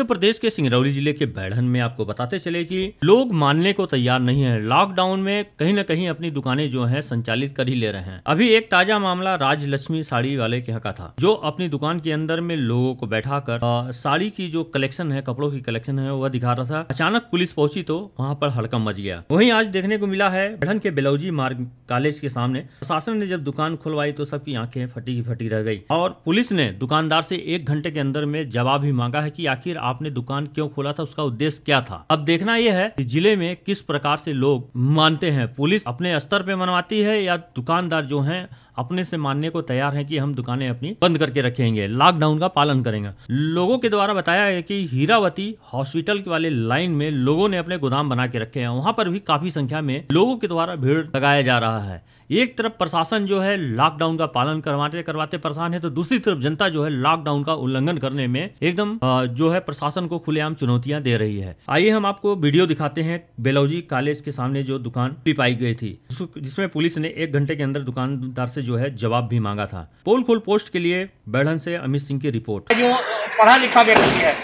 मध्य प्रदेश के सिंगरौली जिले के बैढ़न में आपको बताते चले कि लोग मानने को तैयार नहीं है। लॉकडाउन में कहीं न कहीं अपनी दुकानें जो हैं संचालित कर ही ले रहे हैं। अभी एक ताजा मामला राजलक्ष्मी साड़ी वाले के यहाँ का था, जो अपनी दुकान के अंदर में लोगों को बैठाकर साड़ी की जो कलेक्शन है, कपड़ों की कलेक्शन है, वह दिखा रहा था। अचानक पुलिस पहुंची तो वहाँ पर हड़कंप मच गया। वहीं आज देखने को मिला है बैढ़न के बेलौजी मार्ग कॉलेज के सामने प्रशासन ने जब दुकान खुलवाई तो सबकी आंखें फटी की फटी रह गई और पुलिस ने दुकानदार से 1 घंटे के अंदर में जवाब भी मांगा है कि आखिर आपने दुकान क्यों खोला था, उसका उद्देश्य क्या था। अब देखना यह है कि जिले में किस प्रकार से लोग मानते हैं, पुलिस अपने स्तर पे मनवाती है या दुकानदार जो हैं अपने से मानने को तैयार हैं कि हम दुकानें अपनी बंद करके रखेंगे, लॉकडाउन का पालन करेंगे। लोगों के द्वारा बताया है कि हीरावती हॉस्पिटल वाले लाइन में लोगों ने अपने गोदाम बना के रखे हैं, वहां पर भी काफी संख्या में लोगों के द्वारा भीड़ लगाया जा रहा है। एक तरफ प्रशासन जो है लॉकडाउन का पालन करवाते करवाते परेशान है, तो दूसरी तरफ जनता जो है लॉकडाउन का उल्लंघन करने में एकदम जो है प्रशासन को खुलेआम चुनौतियां दे रही है। आइए हम आपको वीडियो दिखाते हैं बेलौजी कॉलेज के सामने जो दुकान पाई गई थी, जिसमें पुलिस ने 1 घंटे के अंदर दुकानदार से जो है जवाब भी मांगा था। पोल खोल पोस्ट के लिए बैढ़न से अमित सिंह की रिपोर्ट। जो पढ़ा लिखा व्यक्ति है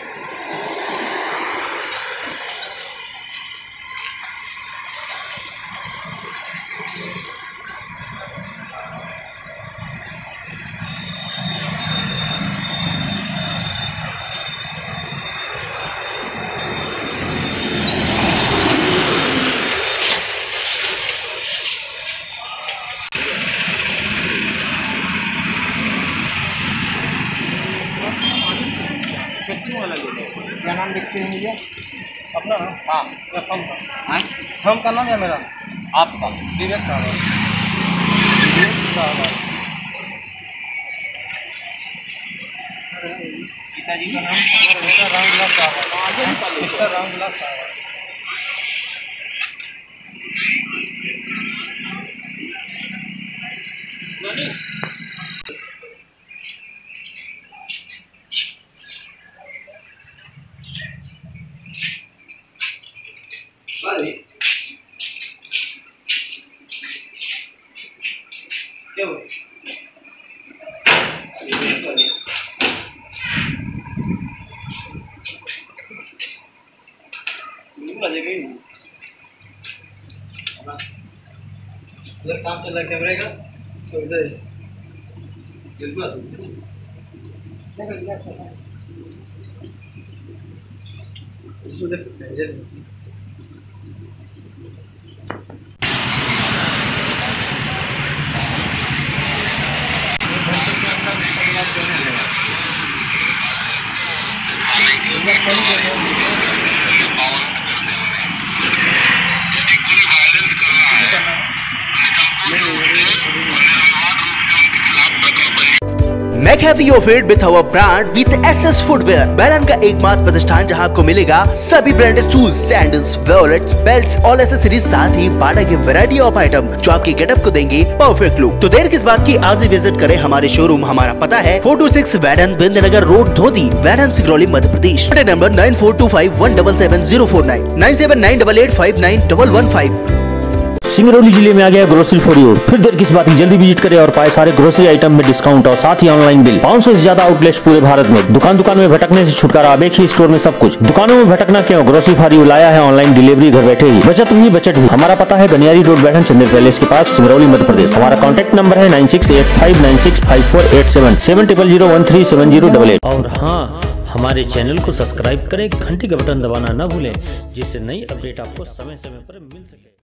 क्या नाम लिखते हैं भैया अपना? हाँ, फर्म का नाम है मेरा, आपका विवेक साहब। पिताजी का नाम रामविलास साहब। रामविलास साहब क्यों काम चल रहा है कैमरे का, बिल्कुल देख सकते हैं। Make happy your feet with our brand with SS Footwear, बैरन का एकमात्र प्रतिष्ठान जहां आपको मिलेगा सभी branded shoes, sandals, wallets, belts और एसेसरीज, साथ ही बाटा की वैरायटी ऑफ आइटम जो आपके गेटअप को देंगे परफेक्ट लुक। तो देर किस बात की, आज ही विजिट करें हमारे शोरूम। हमारा पता है 426 बैरन बिंदनगर रोड, धोती, बैरन, सिंगरौली, मध्य प्रदेश। नंबर 9425177049 9798859115। सिंगरौली जिले में आ गया ग्रोसरी फॉर यू। फिर देर किस बात की, जल्दी विजिट करें और पाए सारे ग्रोसरी आइटम में डिस्काउंट और साथ ही ऑनलाइन बिल। 500 से ज्यादा आउटलेट्स पूरे भारत में। दुकान में भटकने से छुटकारा, अब एक ही स्टोर में सब कुछ। दुकानों में भटकना क्यों, ग्रोसरी फॉर यू लाया है ऑनलाइन डिलीवरी घर बैठे ही। बचत भी। हमारा पता है गनियारी रोड, बैढ़न, चंदेर पैलेस के पास, सिंगरौली, मध्य प्रदेश। हमारा कॉन्टैक्ट नंबर है 9685965487 7001370788। और हाँ, हमारे चैनल को सब्सक्राइब करें, घंटी का बटन दबाना न भूलें, जिससे नई अपडेट आपको समय समय पर मिल सके।